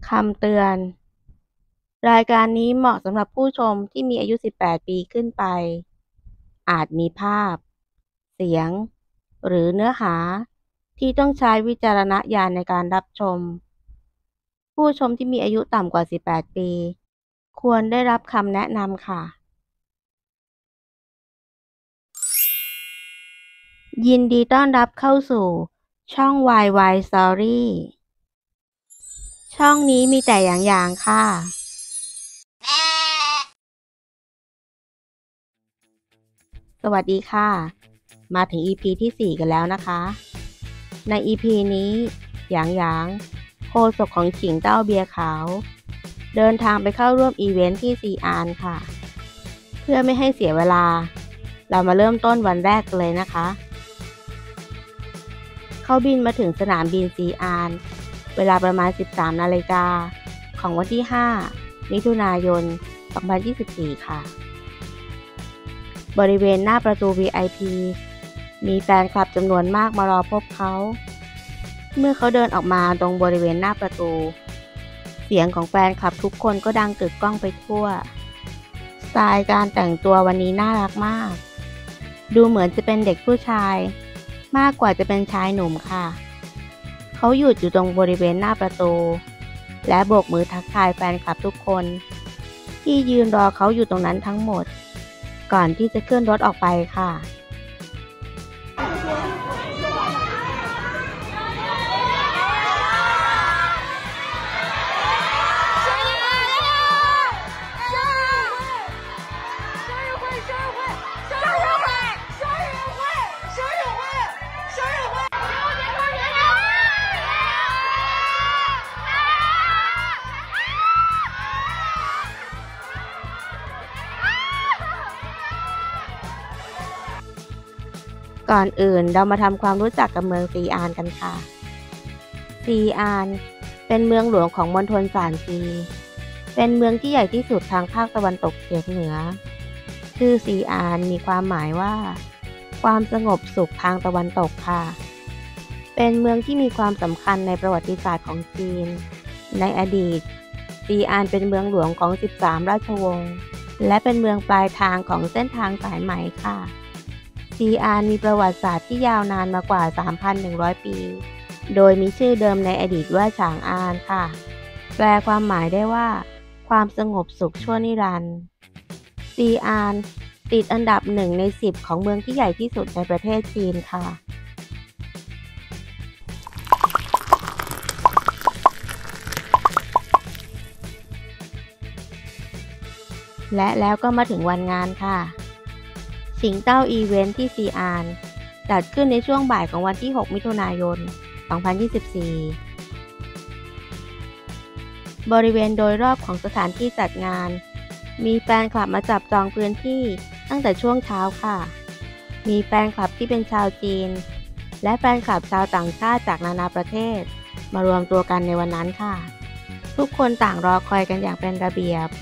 คำเตือน รายการนี้เหมาะสำหรับผู้ชมที่มีอายุ 18 ปีขึ้นไป อาจมีภาพ เสียง หรือเนื้อหาที่ต้องใช้วิจารณญาณในการรับชม ผู้ชมที่มีอายุต่ำกว่า 18 ปี ควรได้รับคำแนะนำค่ะ ยินดีต้อนรับเข้าสู่ช่อง YY Story ช่องนี้มีแต่อย่างค่ะ สวัสดีค่ะ มาถึง EP ที่ 4 กันแล้วนะคะ ใน EP นี้หยางโฆษกของฉิงเต้าเบียร์ขาว เดินทางไปเข้าร่วมอีเวนท์ที่ซีอานค่ะ เพื่อไม่ให้เสียเวลา เรามาเริ่มต้นวันแรกเลยนะคะ เขาบินมาถึงสนามบินซีอานเวลาประมาณ 13 นาฬิกาของวันที่ 5 มิถุนายน 2024 ค่ะ บริเวณหน้าประตู VIP มีแฟนคลับจำนวนมากมารอพบเขา เมื่อเขาเดินออกมาตรงบริเวณหน้าประตู เสียงของแฟนคลับทุกคนก็ดังกึกก้องไปทั่ว สไตล์การแต่งตัววันนี้น่ารักมาก ดูเหมือนจะเป็นเด็กผู้ชายมากกว่าจะเป็นชายหนุ่มค่ะ เขาหยุดอยู่ตรงบริเวณหน้าประตู และโบกมือทักทายแฟนคลับทุกคนที่ยืนรอเขาอยู่ตรงนั้นทั้งหมดก่อนที่จะขึ้นรถออกไปค่ะ ก่อนอื่นเรามาทำความรู้จักกับเมืองซีอานกันค่ะ ซีอานเป็นเมืองหลวงของมณฑลซานซี เป็นเมืองที่ใหญ่ที่สุดทางภาคตะวันตกเฉียงเหนือ ชื่อซีอานมีความหมายว่า ความสงบสุขทางตะวันตกค่ะ เป็นเมืองที่มีความสำคัญในประวัติศาสตร์ของจีน ในอดีต ซีอานเป็นเมืองหลวงของ 13 ราชวงศ์ และเป็นเมืองปลายทางของเส้นทางสายไหมค่ะ ซีอานมีประวัติศาสตร์ที่ยาวนานมากว่า 3,100 ปี โดยมีชื่อเดิมในอดีตว่าฉางอานค่ะ แปลความหมายได้ว่า ความสงบสุขชั่วนิรันดร์ ซีอานติดอันดับ1 ใน 10 ของเมืองที่ใหญ่ที่สุดในประเทศจีนค่ะ และแล้วก็มาถึงวันงานค่ะฉิงเต้าอีเวนท์ที่ซีอานจัดขึ้นในช่วงบ่ายของวันที่ 6 มิถุนายน 2024 บริเวณโดยรอบของสถานที่จัดงานมีแฟนคลับมาจับจองพื้นที่ตั้งแต่ช่วงเช้าค่ะ มีแฟนคลับที่เป็นชาวจีนและแฟนคลับชาวต่างชาติจากนานาประเทศมารวมตัวกันในวันนั้นค่ะ ทุกคนต่างรอคอยกันอย่างเป็นระเบียบ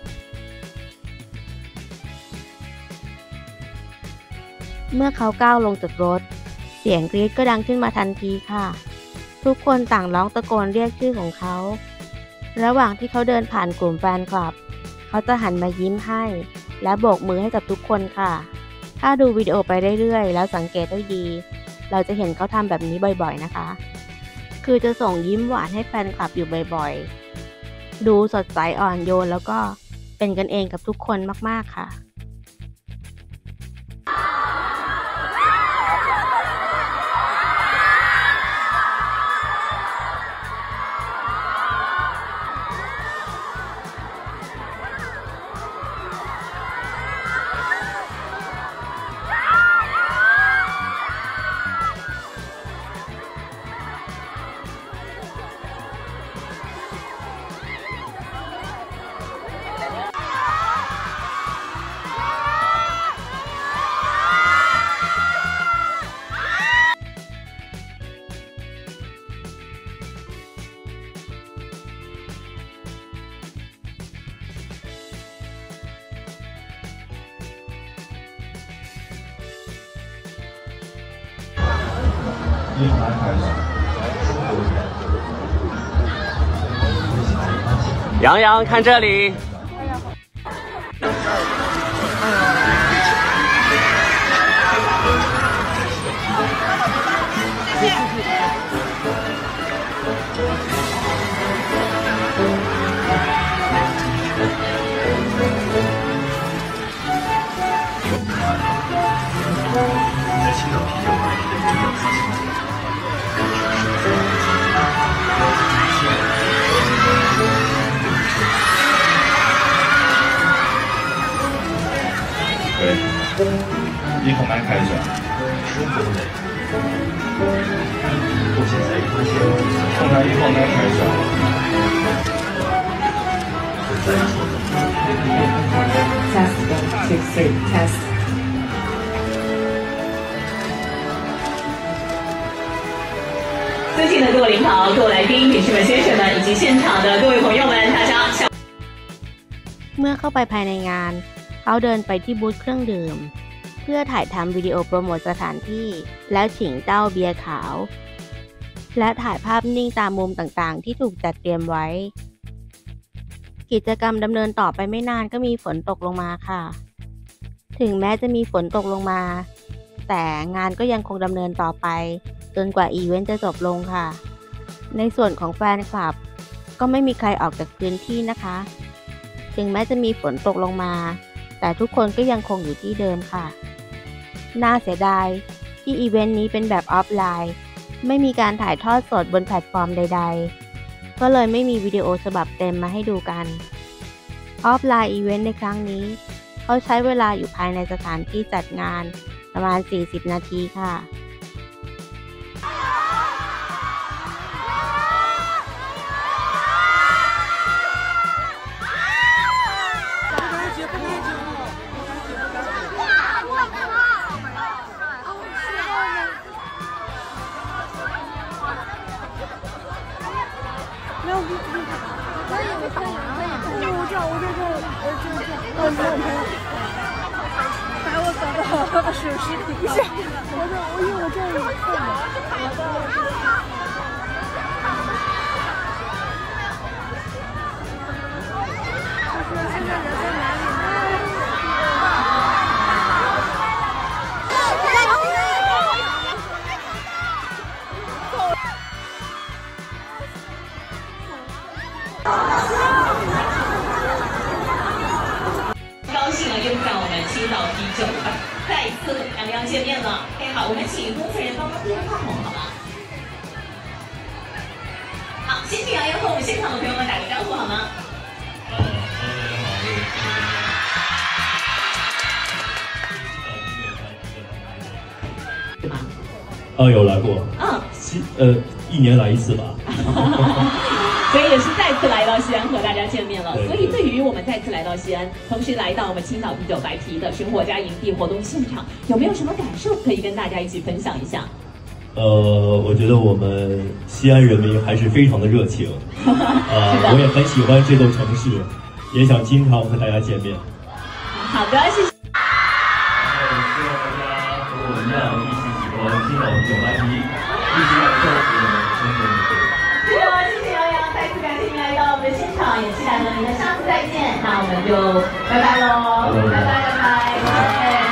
เมื่อเขาก้าวลงจากรถเสียงกรี๊ดก็ดังขึ้นมาทันทีค่ะ ทุกคนต่างร้องตะโกนเรียกชื่อของเขาระหว่างที่เขาเดินผ่านกลุ่มแฟนคลับเขาจะหันมายิ้มให้และโบกมือให้กับทุกคนค่ะถ้าดูวิดีโอไปเรื่อยๆแล้วสังเกตให้ดีเราจะเห็นเขาทำแบบนี้บ่อยๆนะคะคือจะส่งยิ้มหวานให้แฟนคลับอยู่บ่อยๆดูสดใสอ่อนโยนแล้วก็เป็นกันเองกับทุกคนมากๆค่ะ一环开始， 杨洋，看这里。 一口麦开一下，舒服的。冲开一口麦开一下。 Test 1 2 3 test。尊敬的各位领导、各位来宾、女士们、先生们以及现场的各位朋友们，大家下。 เมื่อเข้าไปภายในงานเขาเดินไปที่บูธเครื่องดื่มเพื่อถ่ายทำวิดีโอโปรโมทสถานที่แล้วฉิงเต้าเบียร์ขาวและถ่ายภาพนิ่งตามมุมต่างๆที่ถูกจัดเตรียมไว้กิจกรรมดำเนินต่อไปไม่นานก็มีฝนตกลงมาค่ะถึงแม้จะมีฝนตกลงมาแต่งานก็ยังคงดำเนินต่อไปจนกว่าอีเวนต์จะจบลงค่ะในส่วนของแฟนคลับก็ไม่มีใครออกจากพื้นที่นะคะถึงแม้จะมีฝนตกลงมาแต่ทุกคนก็ยังคงอยู่ที่เดิมค่ะน่าเสียดายที่อีเวนต์นี้เป็นแบบออฟไลน์ไม่มีการถ่ายทอดสดบนแพลตฟอร์มใดๆก็เลยไม่มีวิดีโอฉบับเต็มมาให้ดูกันออฟไลน์อีเวนต์ในครั้งนี้เขาใช้เวลาอยู่ภายในสถานที่จัดงานประมาณ40นาทีค่ะ把我搞到手势不是，因为我这里有空嘛，就是现在人在哪里呢？ 高兴了，又在我们青岛啤酒再一次和杨洋见面了。好，我们请工作人员帮忙电话筒，好吗？好，先请杨洋和我们现场的朋友们打个招呼，好吗？ 有来过。1年来1次吧。 所以也是再次来到西安和大家见面了。所以对于我们再次来到西安，同时来到我们青岛啤酒白啤的生活加营地活动现场，有没有什么感受可以跟大家一起分享一下？ 我觉得我们西安人民还是非常的热情，我也很喜欢这座城市，也想经常和大家见面。 好的，谢谢。 希望大家和我一样一起喜欢青岛啤酒白啤，一起感受我们生活的美好。 谢谢杨洋，再次感谢您来到我们的现场，也期待和您的下次再见。那我们就拜拜喽，拜拜拜拜。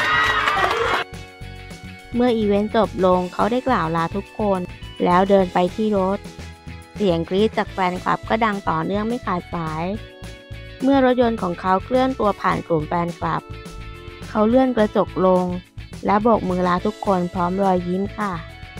เมื่ออีเวนต์จบลงเขาได้กล่าวลาทุกคนแล้วเดินไปที่รถเสียงกรี๊ดจากแฟนคลับก็ดังต่อเนื่องไม่ขาดสายเมื่อรถยนต์ของเขาเคลื่อนตัวผ่านกลุ่มแฟนคลับเขาเลื่อนกระจกลงและโบกมือลาทุกคนพร้อมรอยยิ้มค่ะ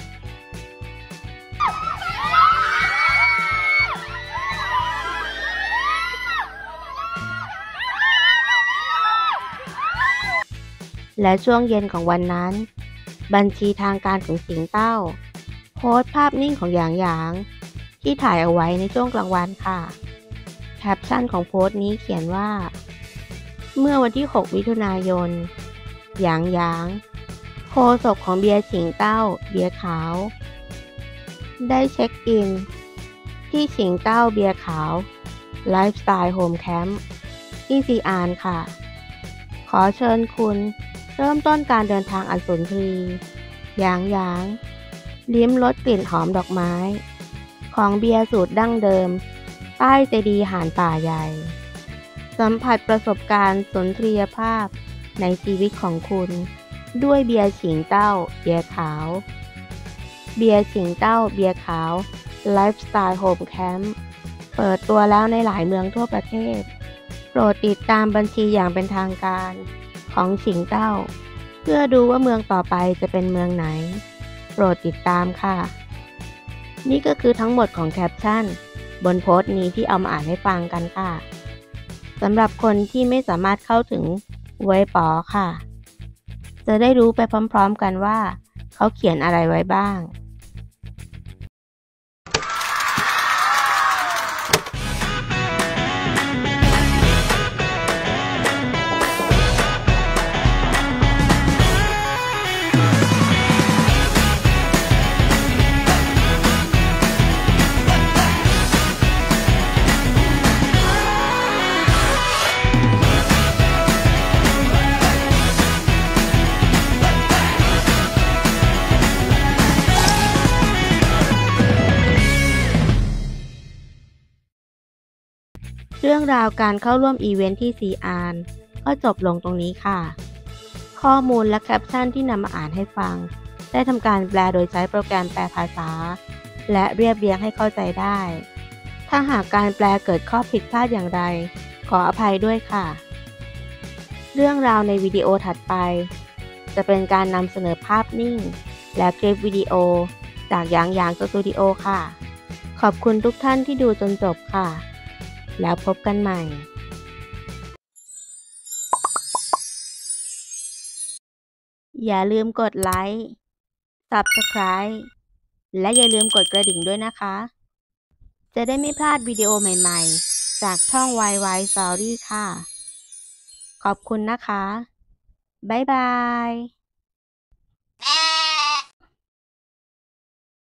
และช่วงเย็นของวันนั้นบัญชีทางการของสิงเต้าโพสต์ภาพนิ่งของหยางหยางที่ถ่ายเอาไว้ในช่วงกลางวันค่ะแคปชั่นของโพสต์นี้เขียนว่าเมื่อวันที่ 6 มิถุนายนหยางหยางโฆษกของเบียร์ฉิงเต้าเบียร์ขาวได้เช็คอินที่ฉิงเต้าเบียร์ขาวไลฟ์สไตล์โฮมแคมป์ที่ซีอานค่ะขอเชิญคุณเริ่มต้นการเดินทางอันสุนทรีย์หยางหยางลิ้มรสกลิ่นหอมดอกไม้ของเบียร์สูตรดั้งเดิมใต้เจดีย์หาญป่าใหญ่สัมผัสประสบการณ์สุนทรียภาพในชีวิตของคุณด้วยเบียร์ฉิงเต้าเบียร์ขาวเบียร์ฉิงเต้าเบียร์ขาวไลฟ์สไตล์โฮมแคมป์เปิดตัวแล้วในหลายเมืองทั่วประเทศโปรดติดตามบัญชีอย่างเป็นทางการของฉิงเต้าเพื่อดูว่าเมืองต่อไปจะเป็นเมืองไหนโปรดติดตามค่ะนี่ก็คือทั้งหมดของแคปชั่นบนโพสต์นี้ที่เอามาอ่านให้ฟังกันค่ะสำหรับคนที่ไม่สามารถเข้าถึงเว็บป๋อค่ะจะได้รู้ไปพร้อมๆกันว่าเขาเขียนอะไรไว้บ้างเรื่องราวการเข้าร่วมอีเวนท์ที่ซีอานก็จบลงตรงนี้ค่ะข้อมูลและแคปชั่นที่นำมาอ่านให้ฟังได้ทำการแปลโดยใช้โปรแกรมแปลภาษาและเรียบเรียงให้เข้าใจได้ถ้าหากการแปลเกิดข้อผิดพลาดอย่างไรขออภัยด้วยค่ะเรื่องราวในวิดีโอถัดไปจะเป็นการนำเสนอภาพนิ่งและคลิปวิดีโอจากหยางสตูดิโอค่ะขอบคุณทุกท่านที่ดูจนจบค่ะแล้วพบกันใหม่อย่าลืมกดไลค์ Subscribe และอย่าลืมกดกระดิ่งด้วยนะคะจะได้ไม่พลาดวิดีโอใหม่ๆจากช่อง YY Story ค่ะขอบคุณนะคะบ๊ายบาย